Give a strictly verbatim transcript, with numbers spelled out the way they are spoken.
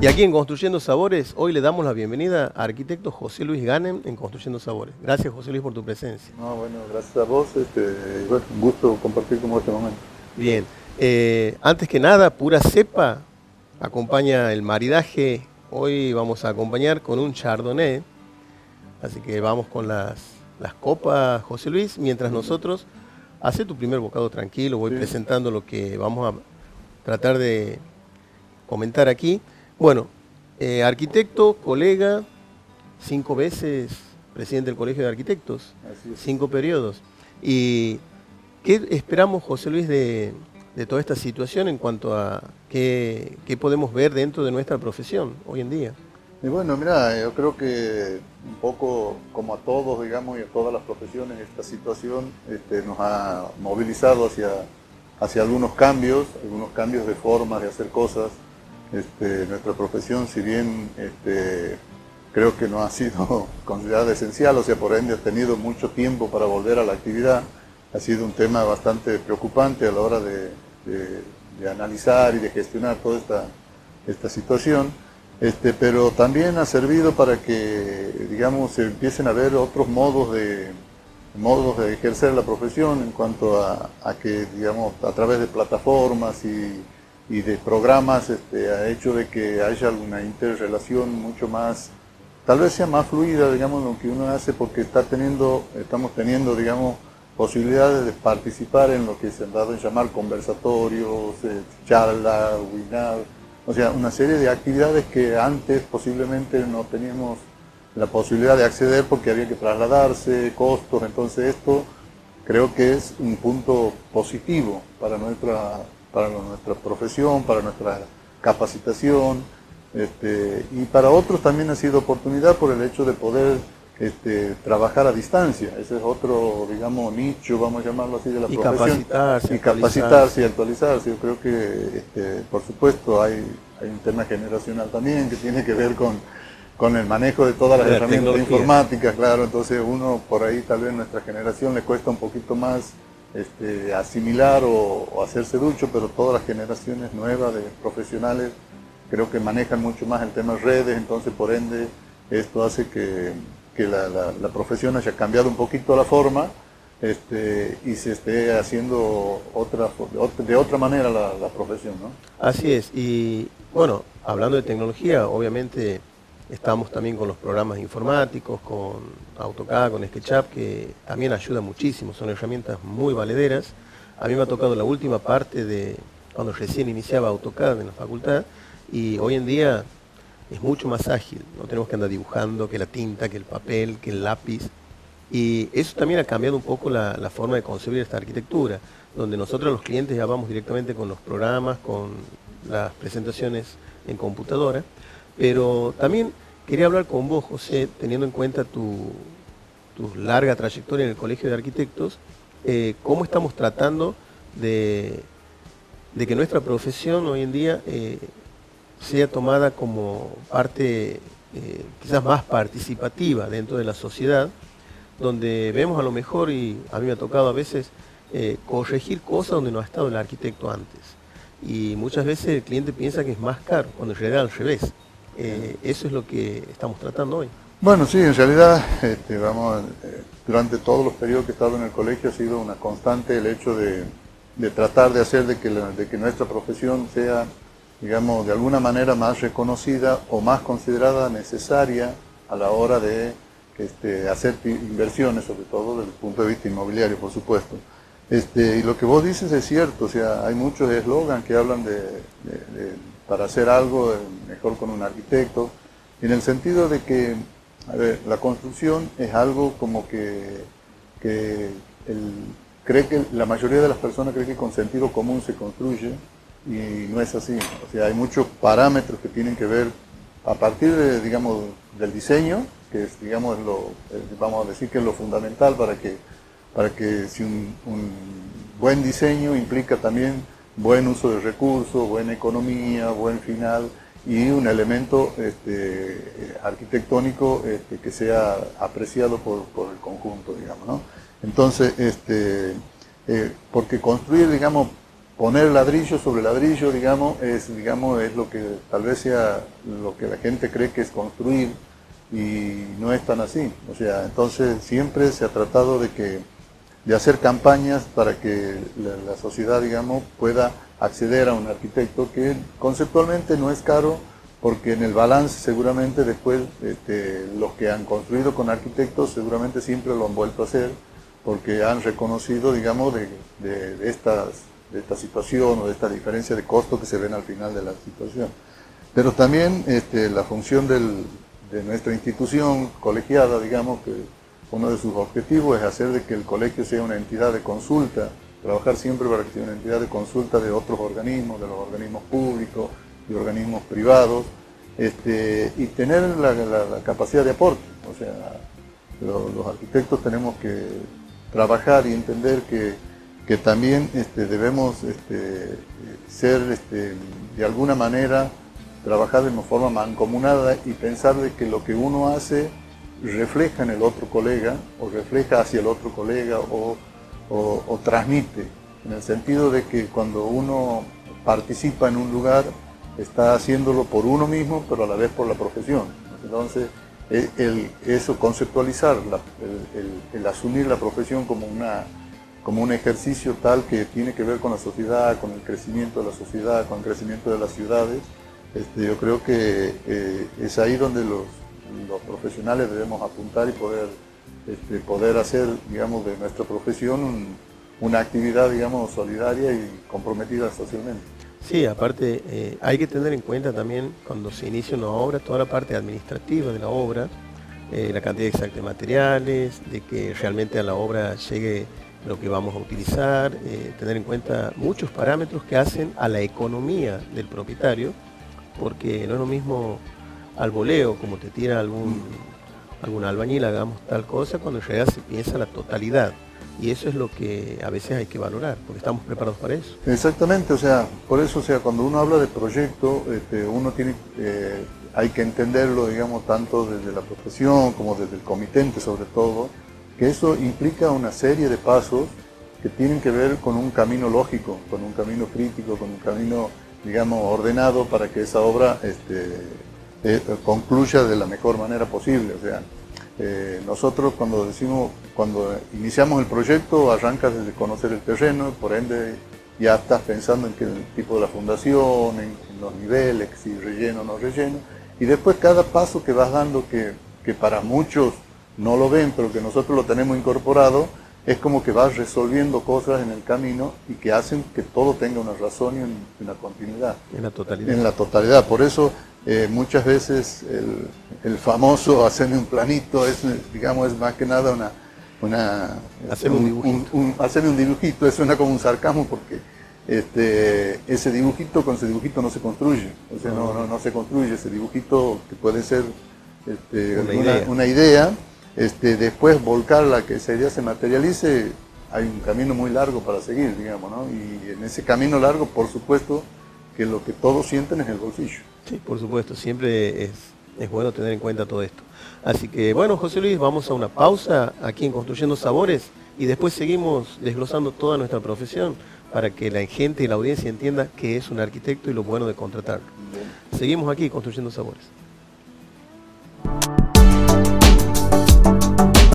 Y aquí en Construyendo Sabores, hoy le damos la bienvenida a arquitecto José Luis Ganem en Construyendo Sabores. Gracias, José Luis, por tu presencia. No, bueno, gracias a vos. Este, bueno, un gusto compartir con vos este momento. Bien. Eh, antes que nada, pura cepa acompaña el maridaje. Hoy vamos a acompañar con un chardonnay. Así que vamos con las, las copas, José Luis, mientras nosotros hace tu primer bocado tranquilo. Voy Sí. presentando lo que vamos a tratar de comentar aquí. Bueno, eh, arquitecto, colega, cinco veces presidente del Colegio de Arquitectos, Así es. cinco periodos. ¿Y qué esperamos, José Luis, de, de toda esta situación en cuanto a qué, qué podemos ver dentro de nuestra profesión hoy en día? Y bueno, mira, yo creo que un poco como a todos, digamos, y a todas las profesiones, esta situación este, nos ha movilizado hacia, hacia algunos cambios, algunos cambios de formas de hacer cosas. Este, nuestra profesión, si bien este, creo que no ha sido considerada esencial, o sea, por ende ha tenido mucho tiempo para volver a la actividad, ha sido un tema bastante preocupante a la hora de, de, de analizar y de gestionar toda esta, esta situación, este, pero también ha servido para que, digamos, se empiecen a ver otros modos de, modos de ejercer la profesión en cuanto a, a que, digamos, a través de plataformas y y de programas este, ha hecho de que haya una interrelación mucho más, tal vez sea más fluida, digamos, lo que uno hace, porque está teniendo, estamos teniendo, digamos, posibilidades de participar en lo que se han dado en llamar conversatorios, eh, charlas, webinars, o sea, una serie de actividades que antes posiblemente no teníamos la posibilidad de acceder porque había que trasladarse, costos. Entonces esto creo que es un punto positivo para nuestra para nuestra profesión, para nuestra capacitación, este, y para otros también ha sido oportunidad por el hecho de poder este, trabajar a distancia. Ese es otro, digamos, nicho, vamos a llamarlo así, de la Y profesión. capacitarse, Y capacitarse y actualizarse. Yo creo que, este, por supuesto, hay, hay un tema generacional también que tiene que ver con, con el manejo de todas las De la herramientas tecnología. informáticas, claro. Entonces uno, por ahí, tal vez nuestra generación le cuesta un poquito más Este, asimilar o, o hacerse ducho, pero todas las generaciones nuevas de profesionales creo que manejan mucho más el tema de redes, entonces por ende esto hace que, que la, la, la profesión haya cambiado un poquito la forma este, y se esté haciendo otra, de otra manera la, la profesión, ¿no? Así es. Y bueno, hablando de tecnología, obviamente estamos también con los programas informáticos, con AutoCAD, con SketchUp, que también ayudan muchísimo, son herramientas muy valederas. A mí me ha tocado la última parte de cuando recién iniciaba AutoCAD en la facultad, y hoy en día es mucho más ágil, no tenemos que andar dibujando, que la tinta, que el papel, que el lápiz, y eso también ha cambiado un poco la, la forma de concebir esta arquitectura, donde nosotros los clientes ya vamos directamente con los programas, con las presentaciones en computadora. Pero también quería hablar con vos, José, teniendo en cuenta tu, tu larga trayectoria en el Colegio de Arquitectos, eh, cómo estamos tratando de, de que nuestra profesión hoy en día eh, sea tomada como parte eh, quizás más participativa dentro de la sociedad, donde vemos a lo mejor, y a mí me ha tocado a veces, eh, corregir cosas donde no ha estado el arquitecto antes. Y muchas veces el cliente piensa que es más caro, cuando en realidad al revés. Eh, eso es lo que estamos tratando hoy. Bueno, sí, en realidad, este, vamos, eh, durante todos los periodos que he estado en el colegio ha sido una constante el hecho de, de tratar de hacer de que, la, de que nuestra profesión sea, digamos, de alguna manera más reconocida o más considerada necesaria a la hora de este, hacer inversiones, sobre todo desde el punto de vista inmobiliario, por supuesto. Este, y lo que vos dices es cierto, o sea, hay muchos eslogans que hablan de, de, de para hacer algo mejor con un arquitecto, en el sentido de que, a ver, la construcción es algo como que, que el, cree que la mayoría de las personas cree que con sentido común se construye y no es así. O sea, hay muchos parámetros que tienen que ver a partir de, digamos, del diseño, que es, digamos, lo, vamos a decir que es lo fundamental para que, para que si un, un buen diseño implica también buen uso de recursos, buena economía, buen final y un elemento este, arquitectónico este, que sea apreciado por, por el conjunto, digamos, ¿no? Entonces, este, eh, porque construir, digamos, poner ladrillo sobre ladrillo, digamos, es, digamos, es lo que tal vez sea lo que la gente cree que es construir, y no es tan así. O sea, entonces siempre se ha tratado de que de hacer campañas para que la, la sociedad, digamos, pueda acceder a un arquitecto que conceptualmente no es caro, porque en el balance seguramente después este, los que han construido con arquitectos seguramente siempre lo han vuelto a hacer, porque han reconocido, digamos, de, de, de, estas, de esta situación o de esta diferencia de costo que se ven al final de la situación. Pero también este, la función del, de nuestra institución colegiada, digamos, que uno de sus objetivos es hacer de que el colegio sea una entidad de consulta, trabajar siempre para que sea una entidad de consulta de otros organismos, de los organismos públicos y organismos privados, este, y tener la, la, la capacidad de aporte. O sea, lo, los arquitectos tenemos que trabajar y entender que, que también este, debemos este, ser, este, de alguna manera, trabajar de una forma mancomunada y pensar de que lo que uno hace refleja en el otro colega, o refleja hacia el otro colega, o, o, o transmite, en el sentido de que cuando uno participa en un lugar, está haciéndolo por uno mismo, pero a la vez por la profesión. Entonces, el, el, eso, conceptualizar, la, el, el, el asumir la profesión como, una, como un ejercicio tal que tiene que ver con la sociedad, con el crecimiento de la sociedad, con el crecimiento de las ciudades, este, yo creo que eh, es ahí donde los los profesionales debemos apuntar y poder, este, poder hacer, digamos, de nuestra profesión un, una actividad, digamos, solidaria y comprometida socialmente. Sí, aparte eh, hay que tener en cuenta también cuando se inicia una obra, toda la parte administrativa de la obra, eh, la cantidad exacta de materiales, de que realmente a la obra llegue lo que vamos a utilizar, eh, tener en cuenta muchos parámetros que hacen a la economía del propietario, porque no es lo mismo al voleo, como te tira algún, algún albañil, hagamos tal cosa, cuando en realidad se piensa la totalidad. Y eso es lo que a veces hay que valorar, porque estamos preparados para eso. Exactamente, o sea, por eso, o sea, cuando uno habla de proyecto, este, uno tiene, eh, hay que entenderlo, digamos, tanto desde la profesión como desde el comitente, sobre todo, que eso implica una serie de pasos que tienen que ver con un camino lógico, con un camino crítico, con un camino, digamos, ordenado para que esa obra este, Eh, concluya de la mejor manera posible. O sea, eh, nosotros cuando decimos, cuando iniciamos el proyecto, arrancas desde conocer el terreno, por ende ya estás pensando en qué tipo de la fundación, en, en los niveles, si relleno o no relleno, y después cada paso que vas dando, que, que para muchos no lo ven, pero que nosotros lo tenemos incorporado, es como que vas resolviendo cosas en el camino y que hacen que todo tenga una razón y una continuidad. En la totalidad. En la totalidad. Por eso eh, muchas veces el, el famoso hacerme un planito es, digamos, es más que nada una... una hacerme un, un dibujito. Un, un, hacerme un dibujito, eso suena como un sarcasmo porque este, ese dibujito, con ese dibujito no se construye. O sea, no, no, no se construye ese dibujito que puede ser este, una, una idea. Una idea Este, después volcarla, que esa idea se materialice, hay un camino muy largo para seguir, digamos, ¿no? Y en ese camino largo, por supuesto, que lo que todos sienten es el bolsillo. Sí, por supuesto, siempre es, es bueno tener en cuenta todo esto. Así que, bueno, José Luis, vamos a una pausa aquí en Construyendo Sabores y después seguimos desglosando toda nuestra profesión para que la gente y la audiencia entienda qué es un arquitecto y lo bueno de contratarlo. Bien. Seguimos aquí Construyendo Sabores.